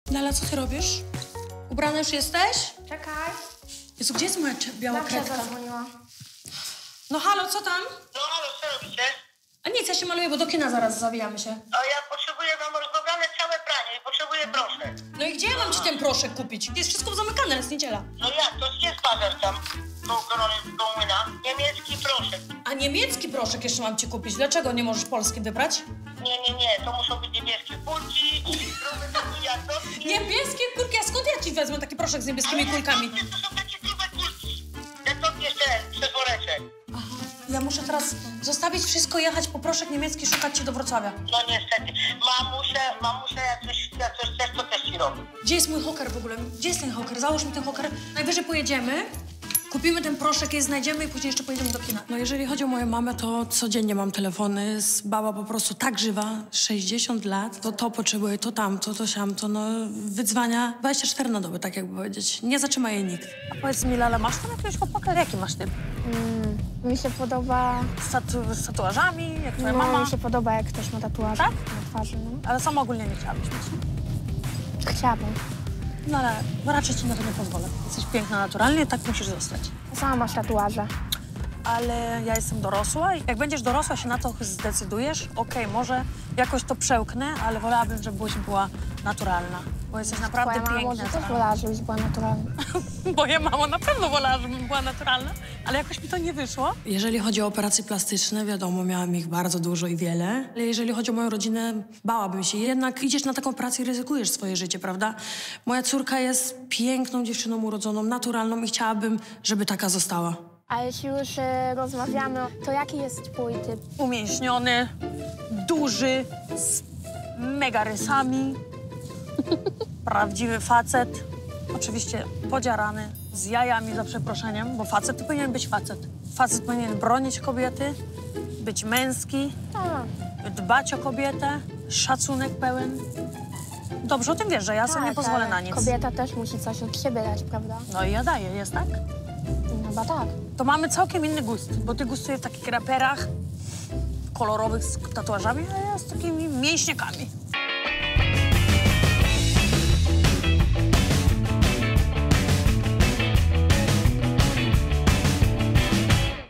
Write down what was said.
Lala, co ty robisz? Ubrana już jesteś? Czekaj. Jezu, gdzie jest moja biała Babcia kredka? zadzwoniła. No halo, co tam? No halo, co robicie? A nic, ja się maluję, bo do kina zaraz zawijamy się. A ja potrzebuję, mam rozrobione całe pranie i potrzebuję proszek. No i gdzie ja mam ci ten proszek kupić? Jest wszystko zamykane, jest niedziela. No jak, to jest bazar tam, do młyna. Niemiecki proszek. A niemiecki proszek jeszcze mam ci kupić. Dlaczego nie możesz polski wybrać? Nie, to muszą być niebieskie kulki, grube takie jadowki. Niebieskie kulki? A skąd ja ci wezmę taki proszek z niebieskimi kulkami? To są takie grube kulki. Ja to jeszcze przez woreczek. Ja muszę teraz zostawić wszystko, jechać po proszek niemiecki, szukać cię do Wrocławia. No niestety. Mamusia, jak coś chcesz, to też ci robi. Gdzie jest mój hoker w ogóle? Gdzie jest ten hoker? Załóż mi ten hoker. Najwyżej pojedziemy, kupimy ten proszek, je znajdziemy i później jeszcze pojedziemy do kina. No jeżeli chodzi o moją mamę, to codziennie mam telefony. Baba po prostu tak żywa, 60 lat. To potrzebuje, to tamto, to siamto. No wydzwania 24 na dobę, tak jakby powiedzieć. Nie zatrzyma jej nikt. A powiedz mi, Lala, masz tam jakiegoś chłopaka? Jaki masz typ? Mi się podoba... Z tatuażami, jak twoja No, mama? mi się podoba, jak ktoś ma tatuaże Tak? na twarzy. No. Ale sama ogólnie nie chciałabyś mieć. Chciałabym. No ale raczej ci na to nie pozwolę. Jesteś piękna naturalnie, tak musisz zostać. Sama masz tatuaże. Ale ja jestem dorosła i jak będziesz dorosła, się na to zdecydujesz, okej, może jakoś to przełknę, ale wolałabym, żebyś była naturalna. Bo jesteś naprawdę Twoja mama piękna. może też wolała, żebyś była naturalna. Moja mama na pewno wolała, żebym była naturalna, ale jakoś mi to nie wyszło. Jeżeli chodzi o operacje plastyczne, wiadomo, miałam ich bardzo dużo i wiele. Ale jeżeli chodzi o moją rodzinę, bałabym się. Jednak idziesz na taką operację i ryzykujesz swoje życie, prawda? Moja córka jest piękną dziewczyną urodzoną, naturalną i chciałabym, żeby taka została. A jeśli już rozmawiamy, to jaki jest twój typ? Umięśniony, duży, z mega rysami. Prawdziwy facet. Oczywiście podziarany, z jajami za przeproszeniem, bo facet to powinien być facet. Facet powinien bronić kobiety, być męski, dbać o kobietę, szacunek pełen. Dobrze o tym wiesz, że ja sobie nie pozwolę ale na nic. kobieta też musi coś od siebie dać, prawda? No i ja daję, jest tak? No chyba tak. To mamy całkiem inny gust, bo ty gustujesz w takich raperach kolorowych z tatuażami, a ja z takimi mięśniakami.